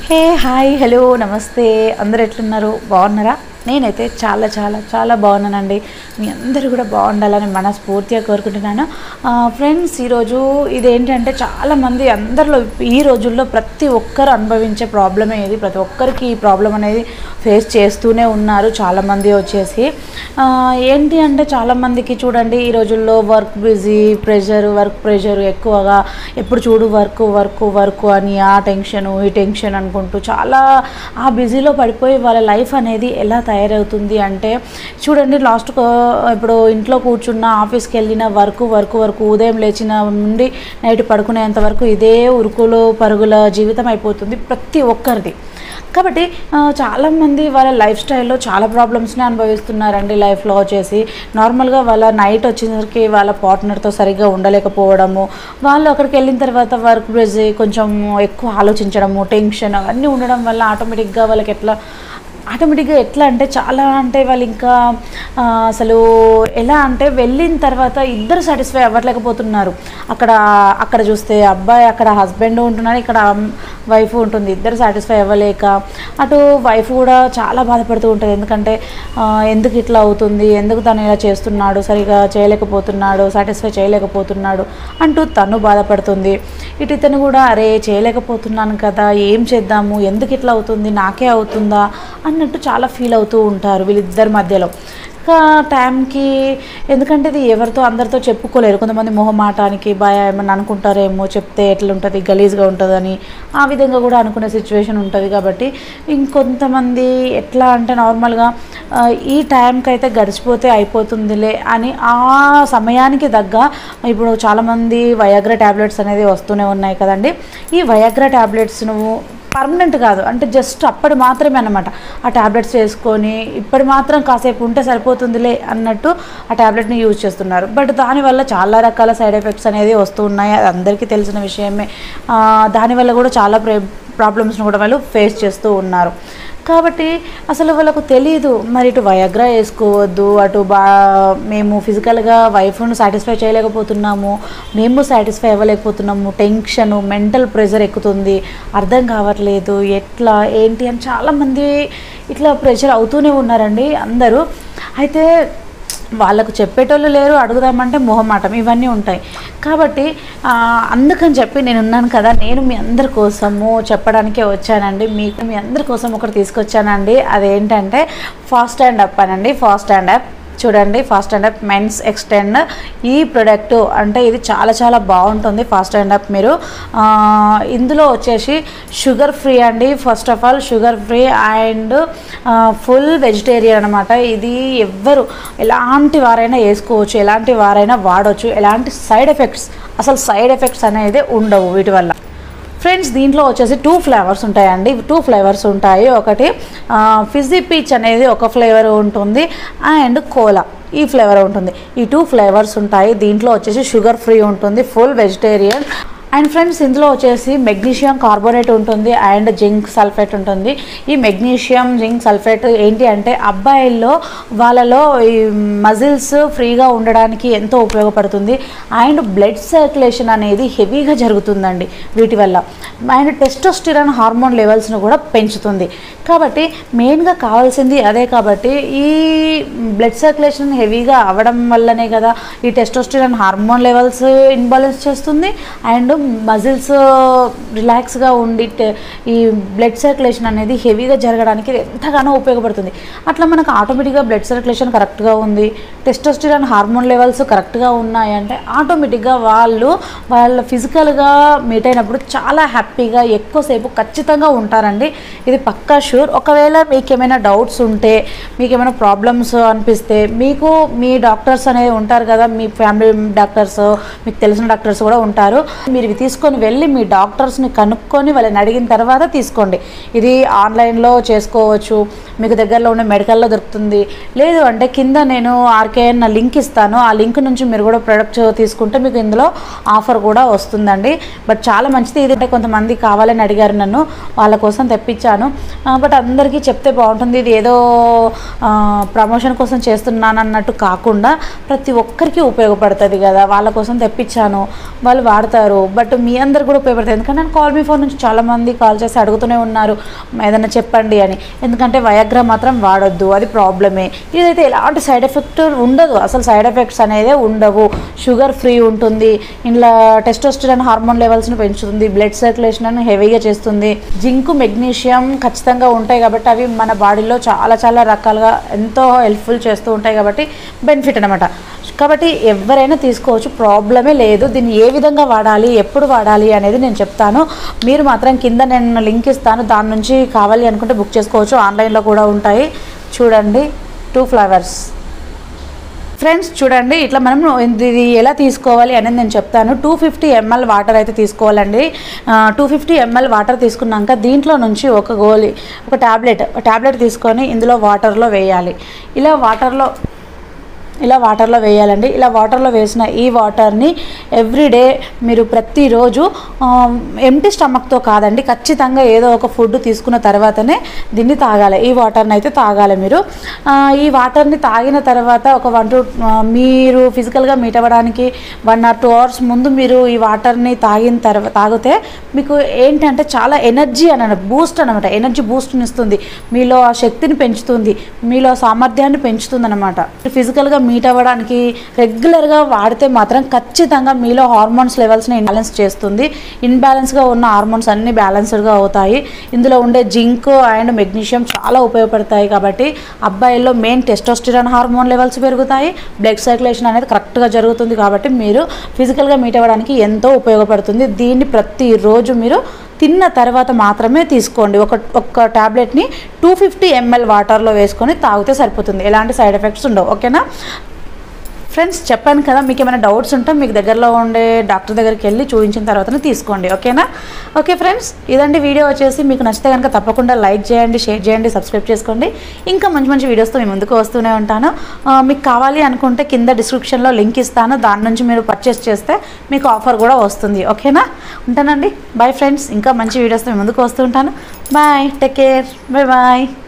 Hey hi hello నమస్తే అందరు ఎట్లున్నారు బాగున్నారా నేనైతే చాలా చాలా చాలా బాగున్నానండి మీ అందరూ కూడా బాగుండాలని మనస్ఫూర్తిగా కోరుకుంటున్నాను ఫ్రెండ్స్ ఈరోజు ఇదేంటంటే చాలామంది అందరిలో ఈ రోజుల్లో ప్రతి ఒక్కరు అనుభవించే ప్రాబ్లమే ఇది ప్రతి ఒక్కరికి ఈ ప్రాబ్లం అనేది ఫేస్ చేస్తూనే ఉన్నారు చాలామంది వచ్చేసి ఏంటి అంటే చాలామందికి చూడండి ఈ రోజుల్లో వర్క్ బిజీ వర్క్ ప్రెషర్ ఎక్కువగా ఎప్పుడు చూడు వర్క్ అని ఆ టెన్షన్ ఈ టెన్షన్ అనుకుంటూ చాలా ఆ బిజీలో పడిపోయి వాళ్ళ లైఫ్ అనేది ఎలా తయారవుతుంది అంటే చూడండి లాస్ట్కు ఇప్పుడు ఇంట్లో కూర్చున్న ఆఫీస్కి వెళ్ళిన వర్క్ ఉదయం లేచిన నుండి నైట్ పడుకునేంత వరకు ఇదే ఉరుకులు పరుగుల జీవితం అయిపోతుంది ప్రతి ఒక్కరిది కాబట్టి చాలామంది వాళ్ళ లైఫ్ స్టైల్లో చాలా ప్రాబ్లమ్స్ని అనుభవిస్తున్నారండి లైఫ్లో వచ్చేసి నార్మల్గా వాళ్ళ నైట్ వచ్చేసరికి వాళ్ళ పార్ట్నర్తో సరిగ్గా ఉండలేకపోవడము వాళ్ళు అక్కడికి వెళ్ళిన తర్వాత వర్క్ బిజీ కొంచెం ఎక్కువ ఆలోచించడము టెన్షన్ అవన్నీ ఉండడం వల్ల ఆటోమేటిక్గా వాళ్ళకి ఎట్లా అంటే చాలా అంటే వాళ్ళు ఇంకా అసలు ఎలా అంటే వెళ్ళిన తర్వాత ఇద్దరు సాటిస్ఫై అవ్వట్లేకపోతున్నారు అక్కడ చూస్తే అబ్బాయి అక్కడ హస్బెండ్ ఉంటున్నారు ఇక్కడ వైఫ్ ఉంటుంది ఇద్దరు సాటిస్ఫై అవ్వలేక అటు వైఫ్ కూడా చాలా బాధపడుతూ ఉంటుంది ఎందుకంటే ఎందుకు ఇట్లా అవుతుంది ఎందుకు తను ఇలా చేస్తున్నాడు సరిగా చేయలేకపోతున్నాడు సాటిస్ఫై చేయలేకపోతున్నాడు అంటూ తను బాధపడుతుంది ఇటు ఇతను కూడా అరే చేయలేకపోతున్నాను కదా ఏం చేద్దాము ఎందుకు ఇట్లా అవుతుంది నాకే అవుతుందా అన్నట్టు చాలా ఫీల్ అవుతూ ఉంటారు వీళ్ళిద్దరి మధ్యలో టైంకి ఎందుకంటే ఇది ఎవరితో అందరితో చెప్పుకోలేరు కొంతమంది మొహమాటానికి ఏమన్నా అనుకుంటారేమో చెప్తే ఎట్లుంటుంది గలీజ్గా ఉంటుందని ఆ విధంగా కూడా అనుకునే సిచ్యువేషన్ ఉంటుంది కాబట్టి ఇంకొంతమంది ఎట్లా అంటే నార్మల్గా ఈ టైంకి అయితే గడిచిపోతే అయిపోతుందిలే అని ఆ సమయానికి తగ్గ ఇప్పుడు చాలామంది వయాగ్రా ట్యాబ్లెట్స్ అనేది వస్తూనే ఉన్నాయి కదండి ఈ వయాగ్రా ట్యాబ్లెట్స్ను పర్మనెంట్ కాదు అంటే జస్ట్ అప్పటి మాత్రమే అన్నమాట ఆ ట్యాబ్లెట్స్ వేసుకొని ఇప్పటి మాత్రం కాసేపు ఉంటే సరిపోతుందిలే అన్నట్టు ఆ ట్యాబ్లెట్ని యూజ్ చేస్తున్నారు బట్ దానివల్ల చాలా రకాల సైడ్ ఎఫెక్ట్స్ అనేది వస్తూ ఉన్నాయి అది అందరికీ తెలిసిన విషయమే దానివల్ల కూడా చాలా ప్రాబ్లమ్స్ని కూడా వాళ్ళు ఫేస్ చేస్తూ ఉన్నారు కాబట్టి అసలు వాళ్ళకు తెలీదు మరి ఇటు వయాగ్రా వేసుకోవద్దు అటు మేము ఫిజికల్గా వైఫ్ను సాటిస్ఫై చేయలేకపోతున్నాము మేము సాటిస్ఫై అవ్వలేకపోతున్నాము టెన్షను మెంటల్ ప్రెషర్ ఎక్కుతుంది అర్థం కావట్లేదు ఎట్లా ఏంటి అని చాలామంది ఇట్లా ప్రెషర్ అవుతూనే ఉన్నారండి అందరూ అయితే వాళ్ళకు చెప్పేటోళ్ళు లేరు అడుగుదామంటే మొహమాటం ఇవన్నీ ఉంటాయి కాబట్టి అందుకని చెప్పి నేను ఉన్నాను కదా నేను మీ అందరి కోసము చెప్పడానికే వచ్చానండి మీ అందరి కోసం ఒకటి తీసుకొచ్చానండి అదేంటంటే ఫాస్ట్ అండ్ అప్ అనండి ఫాస్ట్ అండ్ అప్ చూడండి fast and up men's extend ఈ ప్రోడక్ట్ అంటే ఇది చాలా చాలా బాగుంటుంది ఫాస్ట్ అండ్ అప్ మీరు ఇందులో వచ్చేసి షుగర్ ఫ్రీ అండి first of all sugar free and full vegetarian అనమాట ఇది ఎవ్వరు ఎలాంటి వారైనా వేసుకోవచ్చు ఎలాంటి వారైనా వాడవచ్చు ఎలాంటి సైడ్ ఎఫెక్ట్స్ అనేది ఉండవు వీటి వల్ల ఫ్రెండ్స్ దీంట్లో వచ్చేసి 2 ఫ్లేవర్స్ ఉంటాయండి 2 ఫ్లేవర్స్ ఉంటాయి ఒకటి ఫిజీ పీచ్ అనేది ఒక ఫ్లేవర్ ఉంటుంది అండ్ కోలా ఈ ఫ్లేవర్ ఉంటుంది ఈ 2 ఫ్లేవర్స్ ఉంటాయి దీంట్లో వచ్చేసి షుగర్ ఫ్రీ ఉంటుంది ఫుల్ వెజిటేరియన్ అండ్ ఫ్రెండ్స్ ఇందులో వచ్చేసి మెగ్నీషియం కార్బోనేట్ ఉంటుంది అండ్ జింక్ సల్ఫేట్ ఉంటుంది ఈ మెగ్నీషియం జింక్ సల్ఫేట్ ఏంటి అంటే అబ్బాయిల్లో వాళ్ళలో ఈ మజిల్స్ ఫ్రీగా ఉండడానికి ఎంతో ఉపయోగపడుతుంది అండ్ బ్లడ్ సర్క్యులేషన్ అనేది హెవీగా జరుగుతుందండి వీటి వల్ల అండ్ టెస్టోస్టిరాన్ హార్మోన్ లెవెల్స్ను కూడా పెంచుతుంది కాబట్టి మెయిన్గా కావాల్సింది అదే కాబట్టి ఈ బ్లడ్ సర్క్యులేషన్ హెవీగా అవ్వడం వల్లనే కదా ఈ టెస్టోస్టిరాన్ హార్మోన్ లెవెల్స్ ఇన్బ్యాలెన్స్ చేస్తుంది అండ్ మజిల్స్ రిలాక్స్గా ఉండి ఈ బ్లడ్ సర్క్యులేషన్ అనేది హెవీగా జరగడానికి ఎంతగానో ఉపయోగపడుతుంది అట్లా మనకు ఆటోమేటిక్గా బ్లడ్ సర్క్యులేషన్ కరెక్ట్గా ఉంది టెస్టోస్టిరాన్ హార్మోన్ లెవెల్స్ కరెక్ట్గా ఉన్నాయంటే ఆటోమేటిక్గా వాళ్ళ ఫిజికల్గా మీట్ అయినప్పుడు చాలా హ్యాపీగా ఎక్కువసేపు ఖచ్చితంగా ఉంటారండి ఇది పక్కా షూర్ ఒకవేళ మీకు ఏమైనా డౌట్స్ ఉంటే మీకు ఏమైనా ప్రాబ్లమ్స్ అనిపిస్తే మీకు మీ డాక్టర్స్ అనేది ఉంటారు కదా మీ ఫ్యామిలీ డాక్టర్స్ మీకు తెలిసిన డాక్టర్స్ కూడా ఉంటారు మీరు ఇవి తీసుకొని వెళ్ళి మీ డాక్టర్స్ని కనుక్కొని వాళ్ళని అడిగిన తర్వాత తీసుకోండి ఇది ఆన్లైన్లో చేసుకోవచ్చు మీకు దగ్గరలో ఉన్న మెడికల్లో దొరుకుతుంది లేదు అంటే కింద నేను ఆర్కేఎన్ లింక్ ఇస్తాను ఆ లింక్ నుంచి మీరు కూడా ప్రోడక్ట్ తీసుకుంటే మీకు ఇందులో ఆఫర్ కూడా వస్తుందండి బట్ చాలా మంచిది ఇది అంటే కొంతమంది కావాలని అడిగారు నన్ను వాళ్ళ కోసం తెప్పించాను బట్ అందరికీ చెప్తే బాగుంటుంది ఇది ఏదో ప్రమోషన్ కోసం చేస్తున్నాను అన్నట్టు కాకుండా ప్రతి ఒక్కరికి ఉపయోగపడుతుంది కదా వాళ్ళ కోసం తెప్పించాను వాళ్ళు వాడతారు బట్ మీ అందరు కూడా ఉపయోగపడుతుంది. ఎందుకంటే నేను కాల్ మీ ఫోన్ నుంచి చాలామంది కాల్ చేసి అడుగుతూనే ఉన్నారు ఏదైనా చెప్పండి అని. ఎందుకంటే వయాగ్రా మాత్రం వాడొద్దు, అది ప్రాబ్లమే. ఇదైతే ఎలాంటి సైడ్ ఎఫెక్ట్ ఉండదు, అసలు సైడ్ ఎఫెక్ట్స్ అనేదే ఉండవు. షుగర్ ఫ్రీ ఉంటుంది, ఇంట్లో టెస్టోస్టెరాన్ హార్మోన్ లెవెల్స్ని పెంచుతుంది, బ్లడ్ సర్క్యులేషన్ అని హెవీగా చేస్తుంది. జింక్ మెగ్నీషియం ఖచ్చితంగా ఉంటాయి కాబట్టి అవి మన బాడీలో చాలా చాలా రకాలుగా ఎంతో హెల్ప్ఫుల్ చేస్తూ ఉంటాయి కాబట్టి బెనిఫిట్ అనమాట. కాబట్టి ఎవరైనా తీసుకోవచ్చు, ప్రాబ్లమే లేదు. దీన్ని ఏ విధంగా వాడాలి, ఎప్పుడు వాడాలి అనేది నేను చెప్తాను. మీరు మాత్రం కింద నేను లింక్ ఇస్తాను, దాని నుంచి కావాలి అనుకుంటే బుక్ చేసుకోవచ్చు. ఆన్లైన్లో కూడా ఉంటాయి. చూడండి 2 ఫ్లేవర్స్. ఫ్రెండ్స్ చూడండి, ఇట్లా మనం ఇది ఎలా తీసుకోవాలి అనేది నేను చెప్తాను. 250 ml వాటర్ అయితే తీసుకోవాలండి. 250 ml వాటర్ తీసుకున్నాక దీంట్లో నుంచి ఒక గోళీ, ఒక ట్యాబ్లెట్ తీసుకొని ఇందులో వాటర్లో వేయాలి. ఇలా వాటర్లో వేయాలండి. ఇలా వాటర్లో వేసిన ఈ వాటర్ని ఎవ్రీడే మీరు ప్రతిరోజు ఎంటీ స్టమక్తో కాదండి, ఖచ్చితంగా ఏదో ఒక ఫుడ్ తీసుకున్న తర్వాతనే దీన్ని తాగాలి. ఈ వాటర్ని అయితే తాగాలి మీరు. ఈ వాటర్ని తాగిన తర్వాత ఒక మీరు ఫిజికల్గా మీట్ అవ్వడానికి 1 or 2 hours ముందు మీరు ఈ వాటర్ని తాగితే మీకు ఏంటంటే చాలా ఎనర్జీ బూస్ట్ అనమాట. ఎనర్జీ బూస్ట్ని ఇస్తుంది, మీలో ఆ శక్తిని పెంచుతుంది, మీలో సామర్థ్యాన్ని పెంచుతుంది అనమాట. ఫిజికల్గా మీట్ అవ్వడానికి రెగ్యులర్గా వాడితే మాత్రం ఖచ్చితంగా మీలో హార్మోన్స్ లెవెల్స్ని ఇన్బ్యాలెన్స్ చేస్తుంది. ఇన్బ్యాలెన్స్గా ఉన్న హార్మోన్స్ అన్నీ బ్యాలెన్స్డ్గా అవుతాయి. ఇందులో ఉండే జింక్ అండ్ మెగ్నీషియం చాలా ఉపయోగపడతాయి. కాబట్టి అబ్బాయిల్లో మెయిన్ టెస్టోస్టెరాన్ హార్మోన్ లెవెల్స్ పెరుగుతాయి, బ్లడ్ సర్క్యులేషన్ అనేది కరెక్ట్గా జరుగుతుంది. కాబట్టి మీరు ఫిజికల్గా మీట్ అవ్వడానికి ఎంతో ఉపయోగపడుతుంది. దీన్ని ప్రతిరోజు మీరు తిన్న తర్వాత మాత్రమే తీసుకోండి. ఒక ట్యాబ్లెట్ని 250 ml వాటర్లో వేసుకొని తాగితే సరిపోతుంది, ఎలాంటి సైడ్ ఎఫెక్ట్స్ ఉండవు. ఓకేనా ఫ్రెండ్స్, చెప్పాను కదా, మీకు ఏమైనా డౌట్స్ ఉంటే మీకు దగ్గరలో ఉండే డాక్టర్ దగ్గరికి వెళ్ళి చూపించిన తర్వాతనే తీసుకోండి. ఓకేనా. ఓకే ఫ్రెండ్స్, ఇదండి వీడియో వచ్చేసి. మీకు నచ్చితే కనుక తప్పకుండా లైక్ చేయండి, షేర్ చేయండి, సబ్స్క్రైబ్ చేసుకోండి. ఇంకా మంచి మంచి వీడియోస్తో మీ ముందుకు వస్తూనే ఉంటాను. మీకు కావాలి అనుకుంటే కింద డిస్క్రిప్షన్లో లింక్ ఇస్తాను, దాని నుంచి మీరు పర్చేస్ చేస్తే మీకు ఆఫర్ కూడా వస్తుంది. ఓకేనా. ఉంటానండి, బాయ్ ఫ్రెండ్స్. ఇంకా మంచి వీడియోస్తో మీ ముందుకు వస్తూ ఉంటాను. Bye, take care, bye bye.